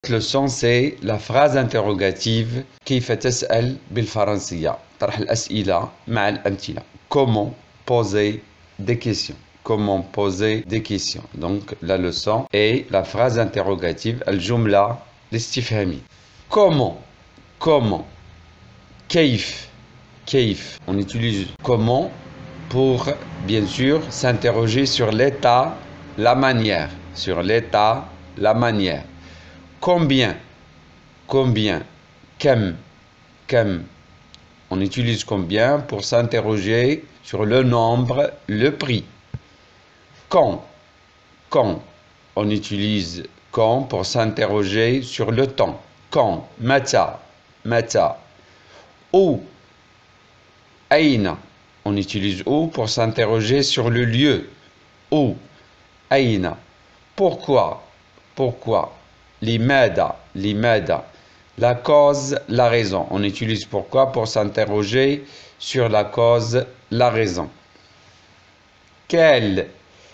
leçon, c'est la phrase interrogative كيف تسأل بالفرنسية طرح الأسئلة مع الأمثلة. Comment poser des questions. Comment poser des questions. Donc la leçon est la phrase interrogative الجملة الاستفهامية. Comment كيف on utilise comment pour bien sûr s'interroger sur l'état, la manière, sur l'état, la manière. Combien, كم, on utilise combien pour s'interroger sur le nombre, le prix. Quand, on utilise quand pour s'interroger sur le temps. Quand, متى, où, أين, on utilise où pour s'interroger sur le lieu. Où, أين, pourquoi, لماذا, la cause, la raison. On utilise pourquoi pour s'interroger sur la cause, la raison. Quel,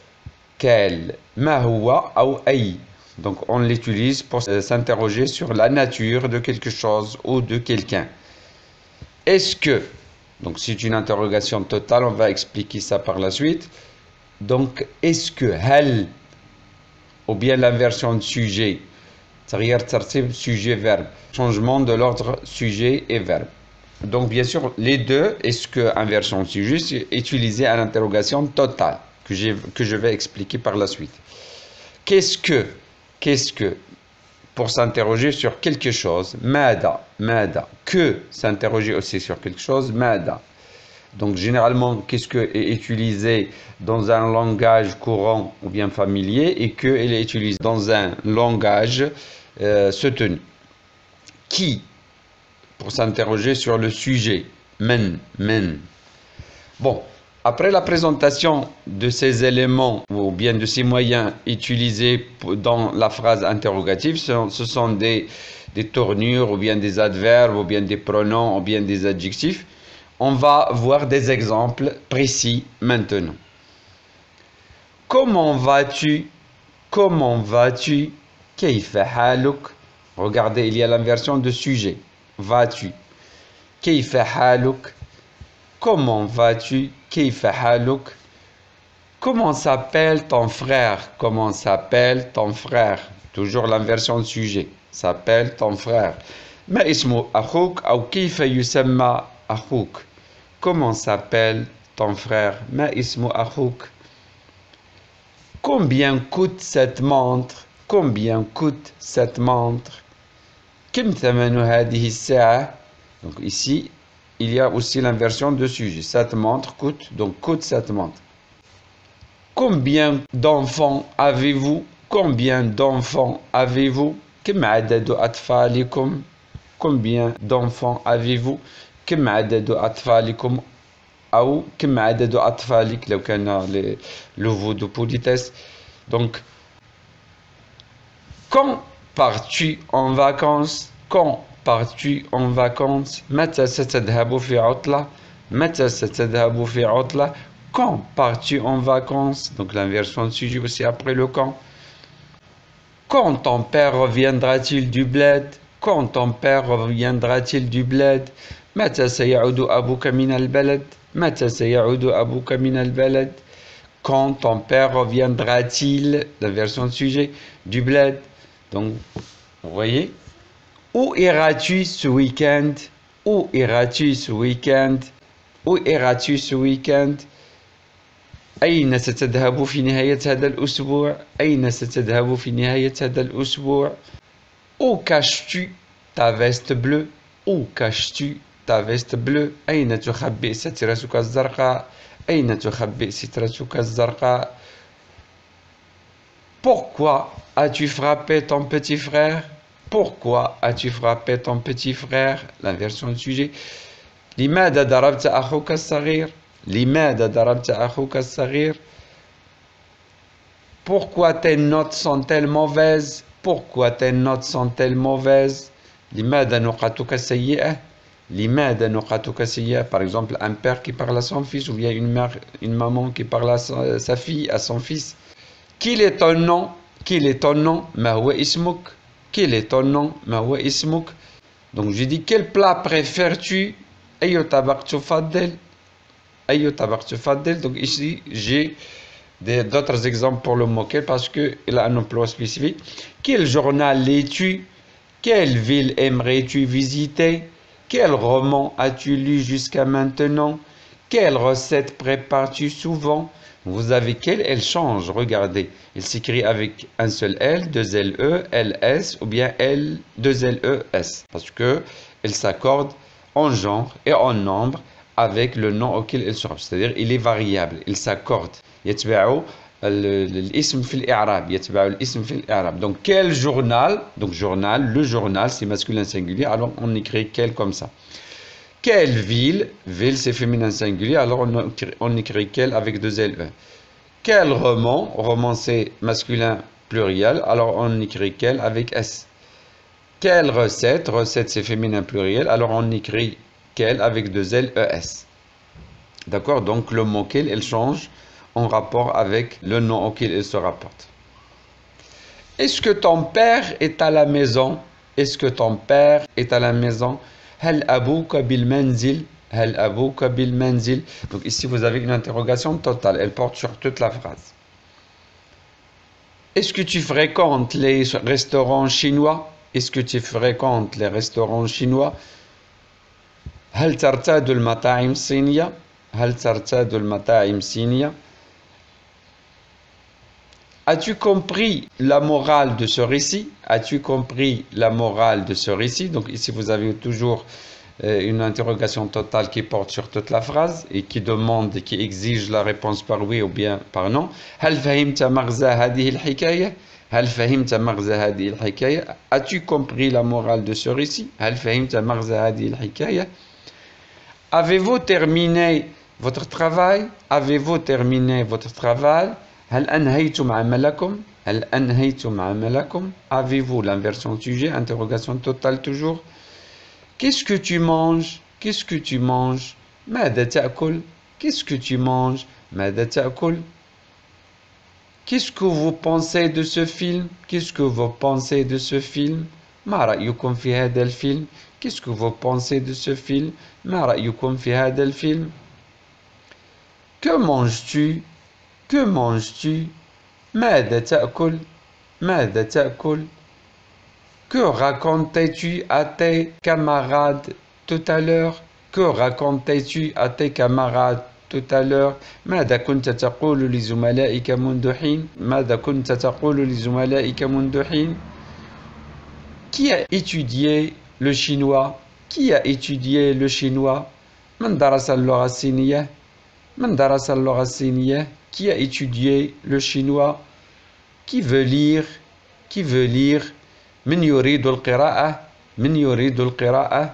ما هو أو أي. Donc on l'utilise pour s'interroger sur la nature de quelque chose ou de quelqu'un. Est-ce que, donc c'est une interrogation totale, on va expliquer ça par la suite. Donc est-ce que, هل, ou bien l'inversion de sujet, تغيير ترتيب sujet-verbe, changement de l'ordre sujet et verbe. Donc bien sûr les deux, est-ce que inversion de sujet, c'est utilisé à l'interrogation totale que je vais expliquer par la suite. Qu'est-ce que pour s'interroger sur quelque chose, ماذا, que s'interroger aussi sur quelque chose, ماذا. Donc généralement, qu'est-ce que est utilisé dans un langage courant ou bien familier et que elle est utilisée dans un langage soutenu. Qui, pour s'interroger sur le sujet, men. Bon, après la présentation de ces éléments ou bien de ces moyens utilisés dans la phrase interrogative, ce sont des tournures ou bien des adverbes ou bien des pronoms ou bien des adjectifs. On va voir des exemples précis maintenant. Comment vas-tu? كيف حالك? Regardez, il y a l'inversion de sujet. Vas-tu? كيف حالك? Comment vas-tu? كيف حالك? Comment s'appelle ton frère? Toujours l'inversion de sujet. S'appelle ton frère. ما اسم أخوك أو كيف يسمى أخوك? Comment s'appelle ton frère? ما اسم أخوك? Combien coûte cette montre? كم ثمن هذه الساعة? Donc ici, il y a aussi l'inversion de sujet. Cette montre coûte, donc coûte cette montre. Combien d'enfants avez-vous? كم عدد أطفالكم? Combien d'enfants avez-vous? كم عدد أطفالكم؟ أو كم عدد أطفالك لو كان le veau de politesse. Donc, quand pars-tu en vacances? متى ستذهب في عطلة? Quand pars-tu en vacances? Donc l'inversion de sujet aussi après le quand. Quand ton père reviendra-t-il du bled? متى سيعود أبوك من البلد? Quand ton père reviendra-t-il, la version de sujet, du bled? Donc, vous voyez. Où iras-tu ce week-end? أين ستذهب في نهاية هذا الأسبوع؟ Où caches-tu ta veste bleue? أين تخبئ سترتك الزرقاء؟ Pourquoi as-tu frappé ton petit frère? L'inversion du sujet. لماذا ضربت أخوك الصغير؟ Pourquoi tes notes sont-elles mauvaises? لماذا نقاطك سيئة? Par exemple, un père qui parle à son fils ou bien une maman qui parle à sa fille, à son fils. Quel est ton nom? ما هو اسمك? quel est ton nom? ما هو اسمك? Donc je dis quel plat préfères-tu? أي طبق تفضل? أي طبق تفضل? Donc ici j'ai d'autres exemples pour le mot quel parce qu'il a un emploi spécifique. Quel journal lis-tu? Quelle ville aimerais-tu visiter? Quel roman as-tu lu jusqu'à maintenant? Quelle recette prépares-tu souvent? Vous avez quelle, elle change, regardez. Elle s'écrit avec un seul L, deux LE, LS ou bien L, deux LES. Parce que elle s'accorde en genre et en nombre avec le nom auquel elle sera. C'est-à-dire il est variable, il s'accorde. يتبع الاسم في الإعراب يتبع الاسم في الإعراب. Donc quel journal? Donc journal, le journal c'est masculin singulier, alors on écrit quel comme ça. Quelle ville? Ville c'est féminin singulier, alors on écrit quel avec deux LE. Quel roman? Roman c'est masculin pluriel, alors on écrit quel avec S. Quelle recette? Recette c'est féminin pluriel, alors on écrit quel avec deux LES. D'accord? Donc le mot quel, elle change en rapport avec le nom auquel il se rapporte. Est-ce que ton père est à la maison? Est-ce que ton père est à la maison? هل أبوك بالمنزل? هل أبوك بالمنزل? Donc ici vous avez une interrogation totale, elle porte sur toute la phrase. Est-ce que tu fréquentes les restaurants chinois? Est-ce que tu fréquentes les restaurants chinois? هل ترتاد المطاعم الصينية؟ هل ترتاد المطاعم الصينية؟ As-tu compris la morale de ce récit? As-tu compris la morale de ce récit? Donc ici vous avez toujours une interrogation totale qui porte sur toute la phrase et qui demande et qui exige la réponse par oui ou bien par non. هل فهمت مغزى هذه الحكاية? هل فهمت مغزى هذه الحكاية? As-tu compris la morale de ce récit? هل فهمت مغزى هذه الحكاية? Avez-vous terminé votre travail? Avez-vous terminé votre travail? هل أنهيتم عملكم؟ هل أنهيتم عملكم؟ Avez-vous l'inversion sujet? Interrogation totale toujours. Qu'est-ce que tu manges? Qu'est-ce que tu manges? ماذا تأكل? Qu'est-ce que tu manges? ماذا تأكل? Qu'est-ce que vous pensez de ce film? Qu'est-ce que vous pensez de ce film? ما رأيكم في هذا الفيلم? Qu'est-ce que vous pensez de ce film? ما رأيكم في هذا الفيلم? Que manges-tu? Que manges-tu? ماذا تأكل؟ ماذا تأكل؟ Que racontais-tu à tes camarades tout à l'heure? Que racontais-tu à tes camarades tout à l'heure? ماذا كنت تقول لزملائك منذ حين؟ ماذا كنت تقول لزملائك منذ حين؟ Qui a étudié le chinois? Qui a étudié le chinois? من درس اللغة الصينية؟ من درس اللغة الصينية? Qui a étudié le chinois? Qui veut lire? Qui veut lire? من يريد القراءة؟ من يريد القراءة?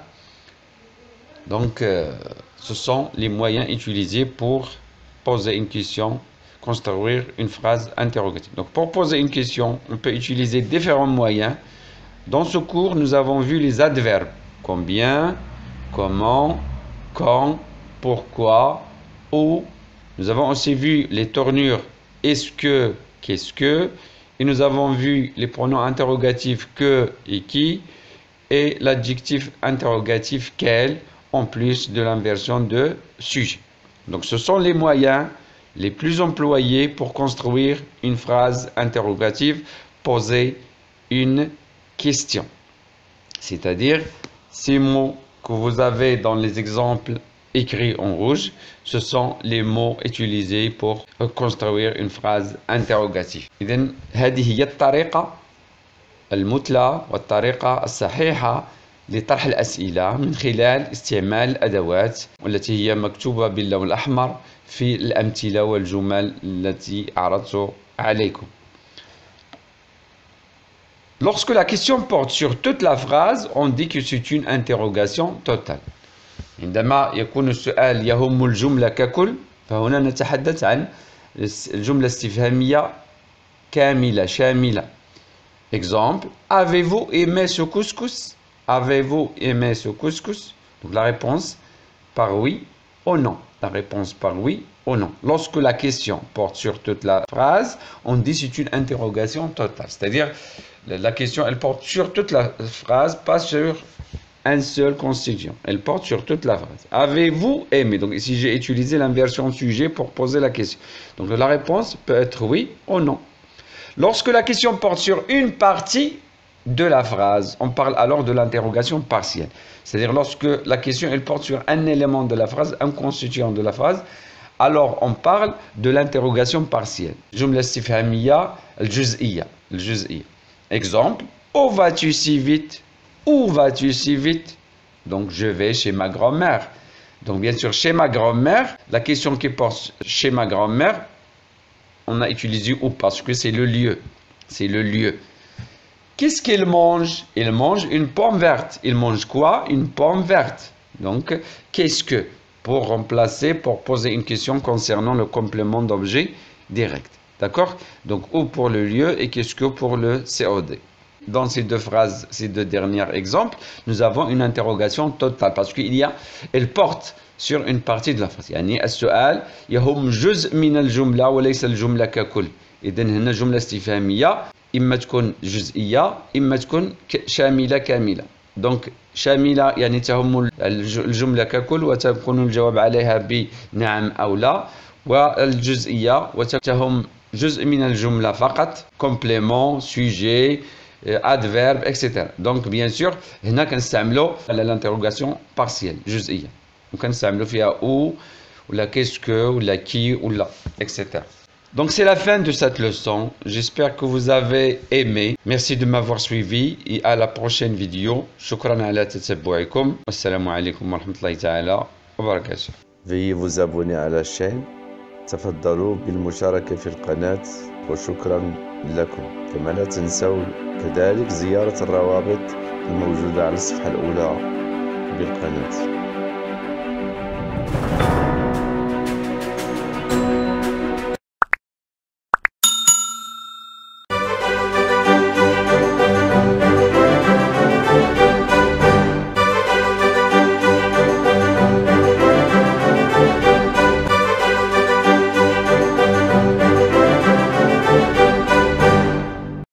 Donc, ce sont les moyens utilisés pour poser une question, construire une phrase interrogative. Donc, pour poser une question, on peut utiliser différents moyens. Dans ce cours, nous avons vu les adverbes. Combien, comment, quand, pourquoi, où. Nous avons aussi vu les tournures est-ce que, qu'est-ce que. Et nous avons vu les pronoms interrogatifs que et qui. Et l'adjectif interrogatif quel, en plus de l'inversion de sujet. Donc ce sont les moyens les plus employés pour construire une phrase interrogative, poser une question. C'est-à-dire, ces mots que vous avez dans les exemples écrits en rouge, ce sont les mots utilisés pour construire une phrase interrogative. إذن هذه هي الطريقة المثلى والطريقة الصحيحة لطرح الأسئلة من خلال استعمال الأدوات والتي هي مكتوبة باللون الأحمر في الأمثلة والجمل التي عرضت عليكم. Lorsque la question porte sur toute la phrase, on dit que c'est une interrogation totale. عندما يكون السؤال يهم الجملة ككل، فهنا نتحدث عن الجملة الاستفهامية كاملة شاملة. Exemple, avez-vous aimé ce couscous? Avez-vous aimé ce couscous? Donc la réponse par oui ou non. la réponse par oui ou non. Lorsque la question porte sur toute la phrase, on dit c'est une interrogation totale. C'est-à-dire, la question, elle porte sur toute la phrase, pas sur un seul constituant. Elle porte sur toute la phrase. Avez-vous aimé? Donc ici, j'ai utilisé l'inversion sujet pour poser la question. Donc la réponse peut être oui ou non. Lorsque la question porte sur une partie de la phrase, on parle alors de l'interrogation partielle. C'est-à-dire lorsque la question elle porte sur un élément de la phrase, un constituant de la phrase, alors on parle de l'interrogation partielle. Jumla istifhamiyya al-juz'iyya. Exemple, où vas-tu si vite? Où vas-tu si vite? Donc je vais chez ma grand-mère. Donc bien sûr, chez ma grand-mère, la question qui porte chez ma grand-mère, on a utilisé où parce que c'est le lieu. C'est le lieu. Qu'est-ce qu'il mange? Il mange une pomme verte. Il mange quoi? Une pomme verte. Donc, qu'est-ce que? Pour remplacer, pour poser une question concernant le complément d'objet direct. D'accord? Donc, où pour le lieu et qu'est-ce que pour le COD? Dans ces deux phrases, ces deux derniers exemples, nous avons une interrogation totale parce elle porte sur une partie de la phrase. يعني السؤال يهم جزء من الجملة وليس الجملة ككل. إذن هنا جملة استفهامية إما تكون جزئية إما تكون شاملة كاملة. دونك شاملة يعني تهم الجملة ككل وتكون الجواب عليها بنعم أو لا، والجزئية وتهم جزء من الجملة فقط complément sujet adverbe etc. Donc bien sûr هنا كنستعملوا l'interrogation partielle جزئية وكنستعملوا فيها ou ولا qu'est-ce que ولا qui ولا etc. Donc c'est la fin de cette leçon. J'espère que vous avez aimé. Merci de m'avoir suivi et à la prochaine vidéo. شكرا على تتبعكم. والسلام عليكم ورحمة الله تعالى وبركاته. Veuillez vous abonner à la chaîne. تفضلوا بالمشاركة في القناة وشكرا لكم. كما لا تنسوا كذلك زيارة الروابط الموجودة على الصفحة الأولى بالقناة.